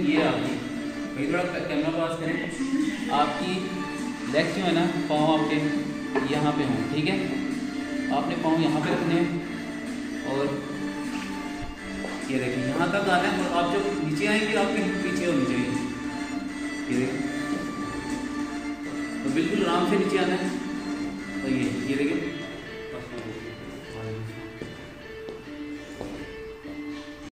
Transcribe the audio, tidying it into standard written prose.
ये आपकी, भाई थोड़ा कैमरा पास करें, आपकी लेग जो है ना, पाँव आपके यहाँ पे हों, ठीक है। आपने पाँव यहाँ पे रखने हैं और ये देखिए यहाँ तक आना है, और आप जब नीचे आएंगे आपके पीछे होनी चाहिए, ये देखिए, तो बिल्कुल आराम से नीचे आना है। तो ये देखिए